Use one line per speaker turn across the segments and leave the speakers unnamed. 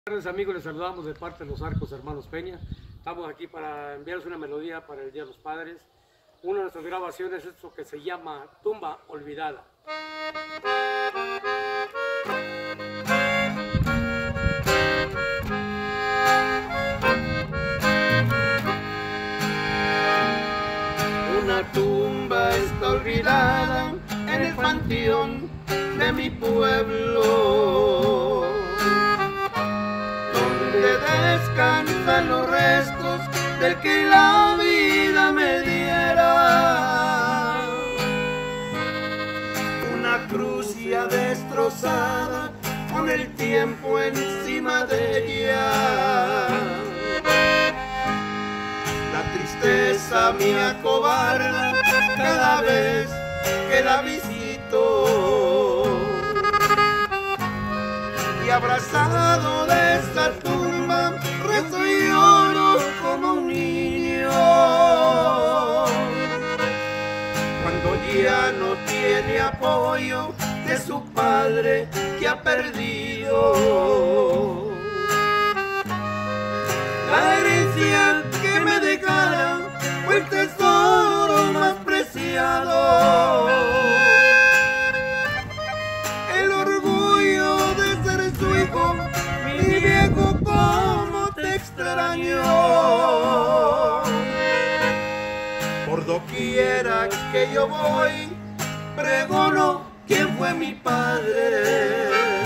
Buenas tardes, amigos, les saludamos de parte de los Arcos Hermanos Peña. Estamos aquí para enviarles una melodía para el Día de los Padres. Una de nuestras grabaciones es esto que se llama Tumba Olvidada.
Una tumba está olvidada en el panteón de mi pueblo, donde descansan los restos del que la vida me diera. Una cruz ya destrozada con el tiempo encima de ella. La tristeza me acobarda cada vez que la visito, y abrazado de esta tumba rezo y lloro como un niño cuando ya no tiene apoyo de su padre que ha perdido. La herencia que me dejara fue el tesoro más preciado, el orgullo de ser su hijo. Mi viejo, cómo te extraño. Por doquiera que yo voy, pregono quién fue mi padre.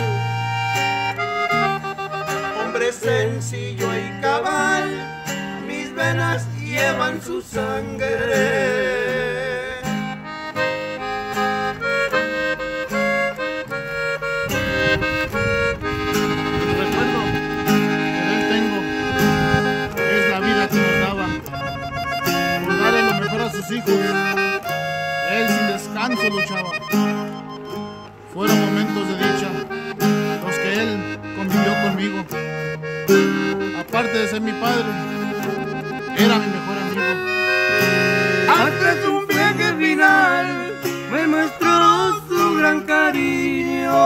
Hombre sencillo y cabal, mis venas llevan su sangre.
El recuerdo que de él tengo es la vida que nos daba, por darle lo mejor a sus hijos. Él sin descanso luchaba. Fueron momentos de dicha los que él convivió conmigo. Aparte de ser mi padre, era mi mejor amigo.
Antes de un viaje final me mostró su gran cariño,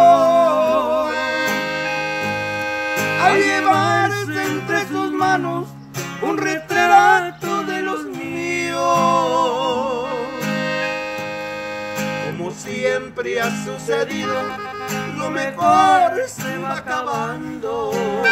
al llevarse entre sus manos un retrato de los míos. Como siempre ha sucedido, lo mejor se va acabando.